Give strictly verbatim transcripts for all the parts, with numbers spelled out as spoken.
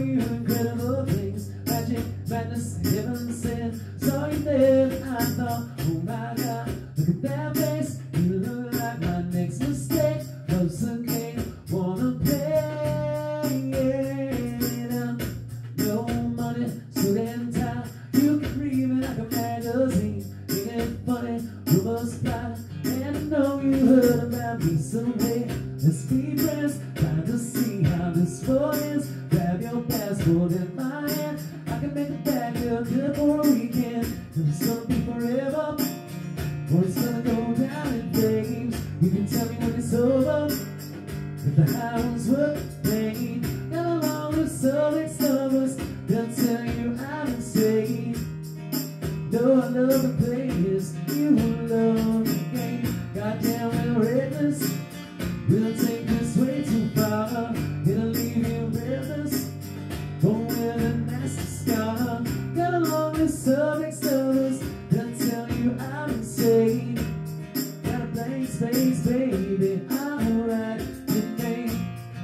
you incredible things, magic, madness, heaven sent. Saw you there, and I thought, oh my God, look at that face. You look like my next mistake. Love's a game, wanna play it out. No money, suit and tie. You can read me like a magazine. Ain't it funny? Rumors fly, and I know you heard about me someday. Let's be friends, trying to see how this world is. Grab your passport in my hand. I can make it back real good for a weekend. If it's gonna be forever, or it's gonna go down in flames. You can tell me when it's over, if the house worth paying. And along with some ex-lovers, they'll tell you I'm insane. Though I love the players, you love the game. Goddamn, we're reckless. We'll take this way too far. It'll leave you breathless, but with a nasty scar. Got along with some ex-lovers, they'll tell you I'm insane. Got a blank space, baby, I'm right today.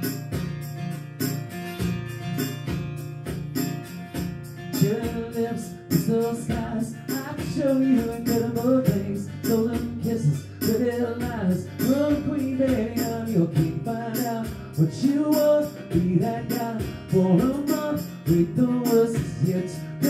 Cherry lips, crystal skies, I can show you incredible things. Golden kisses, pretty lies. We're the queen, baby, I'm your king. Find out what you want, be that guy for a month. Wait, the worst is yet to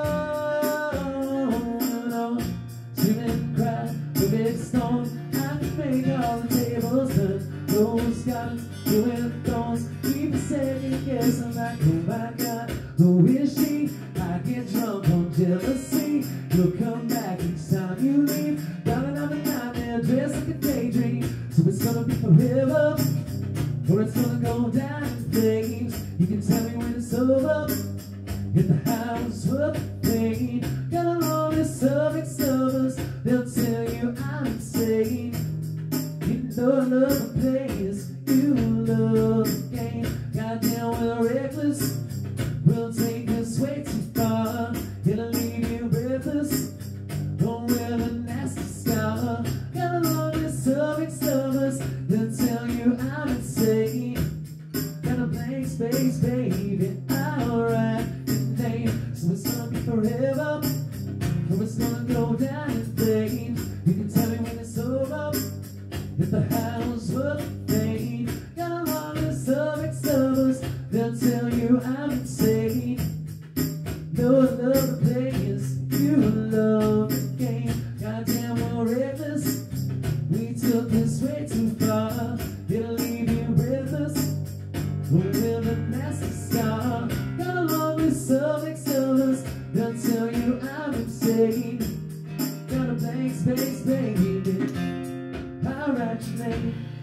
come. No, screaming, cry, the big storm. I can make all the tables turn. Rose gardens, doing thorns. Keep a second guess, I'm like, oh my God, who is she? I get drunk on jealousy. You'll come back each time you leave. Darling, I'm a nightmare, dressed like a daydream. So it's gonna be forever, or it's gonna go down in flames. You can tell me when it's over, if the house worth paying. Got along with some ex-lovers, they'll tell you I'm insane. You know I love the players, you love the game. Goddamn, we're reckless. We'll take this way too far. It'll leave you breathless, don't wear the nasty scar. Got along with some ex-lovers, they'll tell you I'm insane. Got a blank space, baby, I'll write your name. So it's gonna be forever, or it's gonna go down in flames. You can tell me when it's over, if the house worth paying. Got along with some ex-lovers, they'll tell you I'm insane. No other players, you love the game. Goddamn, we're reckless. We took this way too far. It'll leave you breathless, with a nasty scar. Got along with some ex-lovers, they'll tell you I'm insane. Got a blank space, baby, I'll write your name.